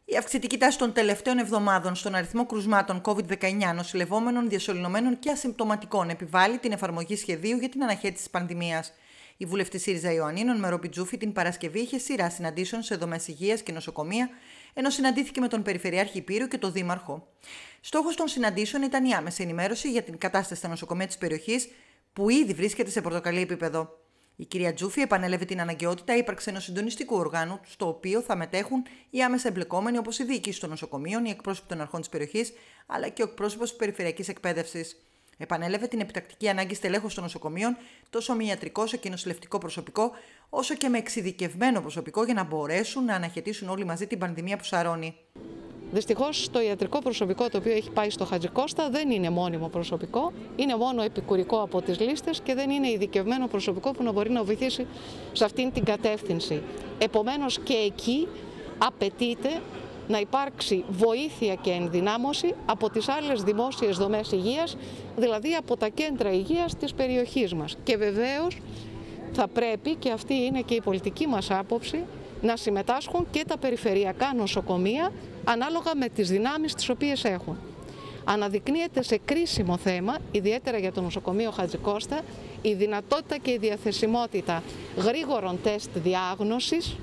Η αυξητική τάση των τελευταίων εβδομάδων στον αριθμό κρουσμάτων COVID-19 νοσηλευόμενων, διασωληνωμένων και ασυμπτωματικών επιβάλλει την εφαρμογή σχεδίου για την αναχέτηση της πανδημίας. Η βουλευτή ΣΥΡΙΖΑ Ιωαννίνων Μερό Πιτζούφη την Παρασκευή είχε σειρά συναντήσεων σε δομές υγείας και νοσοκομεία, ενώ συναντήθηκε με τον Περιφερειάρχη Υπήρου και τον Δήμαρχο. Στόχος των συναντήσεων ήταν η άμεση ενημέρωση για την κατάσταση στα νοσοκομεία της περιοχής, που ήδη βρίσκεται σε πορτοκαλί επίπεδο. Η κυρία Τζούφη επανέλαβε την αναγκαιότητα ύπαρξη ενός συντονιστικού οργάνου, στο οποίο θα μετέχουν οι άμεσα εμπλεκόμενοι, όπως η διοίκηση των νοσοκομείων, οι εκπρόσωποι των αρχών της περιοχής, αλλά και ο εκπρόσωπος της περιφερειακής εκπαίδευσης. Επανέλαβε την επιτακτική ανάγκη στελέχους των νοσοκομείων, τόσο με ιατρικό όσο και νοσηλευτικό προσωπικό, όσο και με εξειδικευμένο προσωπικό, για να μπορέσουν να αναχαιτήσουν όλοι μαζί την πανδημία που σαρώνει. Δυστυχώς το ιατρικό προσωπικό το οποίο έχει πάει στο Χατζικώστα δεν είναι μόνιμο προσωπικό, είναι μόνο επικουρικό από τις λίστες και δεν είναι ειδικευμένο προσωπικό που να μπορεί να βοηθήσει σε αυτήν την κατεύθυνση. Επομένως και εκεί απαιτείται να υπάρξει βοήθεια και ενδυνάμωση από τις άλλες δημόσιες δομές υγείας, δηλαδή από τα κέντρα υγείας της περιοχής μας. Και βεβαίως θα πρέπει, και αυτή είναι και η πολιτική μας άποψη, να συμμετάσχουν και τα περιφερειακά νοσοκομεία ανάλογα με τις δυνάμεις τις οποίες έχουν. Αναδεικνύεται σε κρίσιμο θέμα, ιδιαίτερα για το νοσοκομείο Χατζικώστα, η δυνατότητα και η διαθεσιμότητα γρήγορων τεστ διάγνωσης.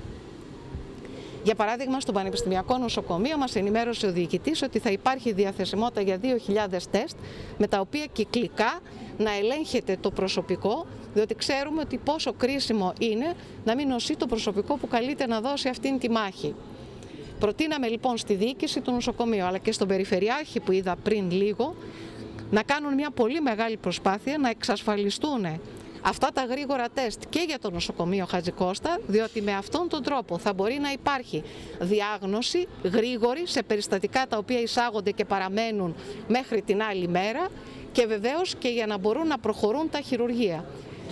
Για παράδειγμα, στο Πανεπιστημιακό Νοσοκομείο μας ενημέρωσε ο διοικητής ότι θα υπάρχει διαθεσιμότητα για 2.000 τεστ, με τα οποία κυκλικά να ελέγχεται το προσωπικό, διότι ξέρουμε ότι πόσο κρίσιμο είναι να μην νοσεί το προσωπικό που καλείται να δώσει αυτήν τη μάχη. Προτείναμε λοιπόν στη διοίκηση του νοσοκομείου, αλλά και στον Περιφερειάρχη που είδα πριν λίγο, να κάνουν μια πολύ μεγάλη προσπάθεια να εξασφαλιστούν αυτά τα γρήγορα τεστ και για το νοσοκομείο Χατζικώστα, διότι με αυτόν τον τρόπο θα μπορεί να υπάρχει διάγνωση γρήγορη σε περιστατικά τα οποία εισάγονται και παραμένουν μέχρι την άλλη μέρα, και βεβαίως και για να μπορούν να προχωρούν τα χειρουργεία.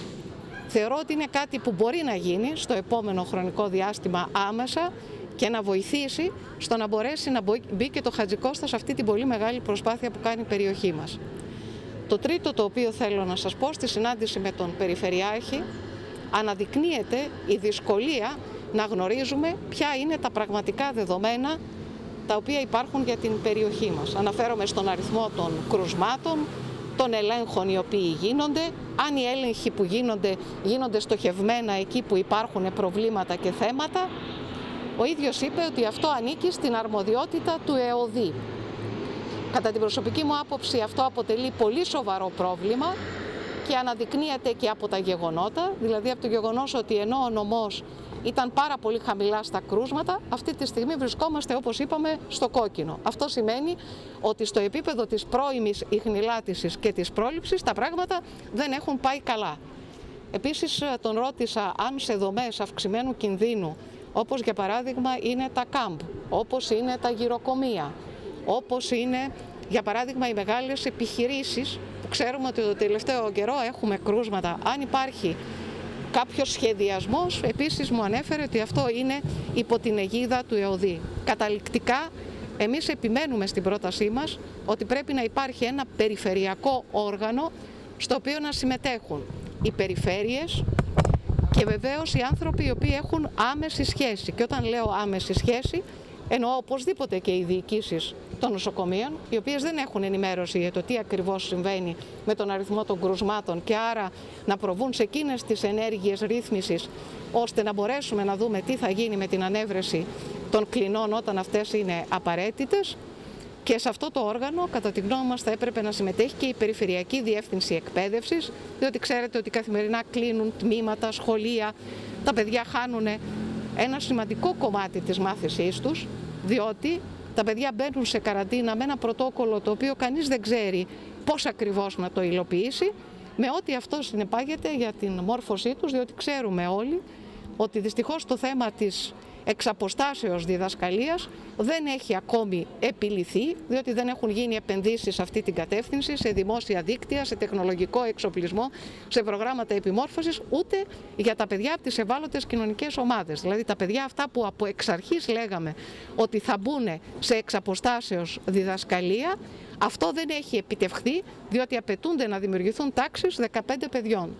Θεωρώ ότι είναι κάτι που μπορεί να γίνει στο επόμενο χρονικό διάστημα άμεσα και να βοηθήσει στο να μπορέσει να μπει και το Χατζικώστα σε αυτή την πολύ μεγάλη προσπάθεια που κάνει η περιοχή μας. Το τρίτο το οποίο θέλω να σας πω, στη συνάντηση με τον Περιφερειάρχη, αναδεικνύεται η δυσκολία να γνωρίζουμε ποια είναι τα πραγματικά δεδομένα τα οποία υπάρχουν για την περιοχή μας. Αναφέρομαι στον αριθμό των κρουσμάτων, των ελέγχων οι οποίοι γίνονται, αν οι έλεγχοι που γίνονται στοχευμένα εκεί που υπάρχουν προβλήματα και θέματα. Ο ίδιος είπε ότι αυτό ανήκει στην αρμοδιότητα του ΕΟΔΗ. Κατά την προσωπική μου άποψη αυτό αποτελεί πολύ σοβαρό πρόβλημα και αναδεικνύεται και από τα γεγονότα, δηλαδή από το γεγονός ότι ενώ ο νομός ήταν πάρα πολύ χαμηλά στα κρούσματα, αυτή τη στιγμή βρισκόμαστε, όπως είπαμε, στο κόκκινο. Αυτό σημαίνει ότι στο επίπεδο της πρώιμης ιχνηλάτησης και της πρόληψης τα πράγματα δεν έχουν πάει καλά. Επίσης τον ρώτησα αν σε δομές αυξημένου κινδύνου, όπως για παράδειγμα είναι τα κάμπ, όπως είναι τα γυροκομεία, όπως είναι για παράδειγμα οι μεγάλες επιχειρήσεις που ξέρουμε ότι το τελευταίο καιρό έχουμε κρούσματα, αν υπάρχει κάποιος σχεδιασμός. Επίσης μου ανέφερε ότι αυτό είναι υπό την αιγίδα του ΕΟΔΗ. Καταληκτικά εμείς επιμένουμε στην πρότασή μας ότι πρέπει να υπάρχει ένα περιφερειακό όργανο στο οποίο να συμμετέχουν οι περιφέρειες και βεβαίως οι άνθρωποι οι οποίοι έχουν άμεση σχέση. Και όταν λέω άμεση σχέση, εννοώ οπωσδήποτε και οι διοικήσεις των νοσοκομείων, οι οποίες δεν έχουν ενημέρωση για το τι ακριβώς συμβαίνει με τον αριθμό των κρουσμάτων και άρα να προβούν σε εκείνες τις ενέργειες ρύθμισης, ώστε να μπορέσουμε να δούμε τι θα γίνει με την ανέβρεση των κλινών όταν αυτές είναι απαραίτητες. Και σε αυτό το όργανο, κατά τη γνώμη μας, θα έπρεπε να συμμετέχει και η Περιφερειακή Διεύθυνση Εκπαίδευσης, διότι ξέρετε ότι καθημερινά κλείνουν τμήματα, σχολεία, τα παιδιά χάνουν ένα σημαντικό κομμάτι της μάθησής τους, διότι τα παιδιά μπαίνουν σε καραντίνα με ένα πρωτόκολλο το οποίο κανείς δεν ξέρει πώς ακριβώς να το υλοποιήσει, με ό,τι αυτό συνεπάγεται για την μόρφωσή τους, διότι ξέρουμε όλοι ότι δυστυχώς το θέμα της εξαποστάσεως διδασκαλίας δεν έχει ακόμη επιληθεί, διότι δεν έχουν γίνει επενδύσεις σε αυτή την κατεύθυνση, σε δημόσια δίκτυα, σε τεχνολογικό εξοπλισμό, σε προγράμματα επιμόρφωσης, ούτε για τα παιδιά από τις ευάλωτες κοινωνικές ομάδες. Δηλαδή τα παιδιά αυτά που από εξ αρχής λέγαμε ότι θα μπουν σε εξαποστάσεως διδασκαλία, αυτό δεν έχει επιτευχθεί, διότι απαιτούνται να δημιουργηθούν τάξεις 15 παιδιών.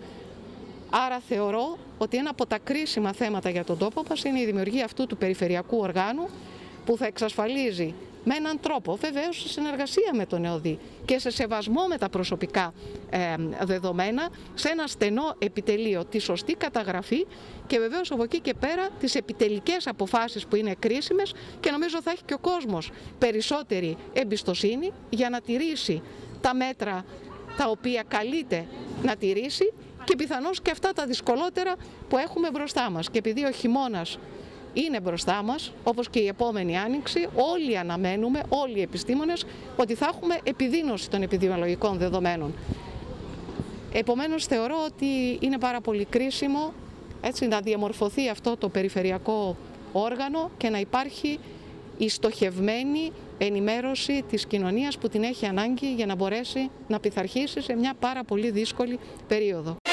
Άρα θεωρώ ότι ένα από τα κρίσιμα θέματα για τον τόπο μας είναι η δημιουργία αυτού του περιφερειακού οργάνου, που θα εξασφαλίζει με έναν τρόπο, βεβαίως σε συνεργασία με τον ΕΟΔΗ και σε σεβασμό με τα προσωπικά δεδομένα, σε ένα στενό επιτελείο, τη σωστή καταγραφή και βεβαίως από εκεί και πέρα τις επιτελικές αποφάσεις που είναι κρίσιμες, και νομίζω θα έχει και ο κόσμος περισσότερη εμπιστοσύνη για να τηρήσει τα μέτρα τα οποία καλείται να τηρήσει και πιθανώς και αυτά τα δυσκολότερα που έχουμε μπροστά μας. Και επειδή ο χειμώνας είναι μπροστά μας, όπως και η επόμενη άνοιξη, όλοι αναμένουμε, όλοι οι επιστήμονες, ότι θα έχουμε επιδείνωση των επιδημιολογικών δεδομένων. Επομένως θεωρώ ότι είναι πάρα πολύ κρίσιμο να διαμορφωθεί αυτό το περιφερειακό όργανο και να υπάρχει η στοχευμένη ενημέρωση της κοινωνίας που την έχει ανάγκη για να μπορέσει να πειθαρχήσει σε μια πάρα πολύ δύσκολη περίοδο.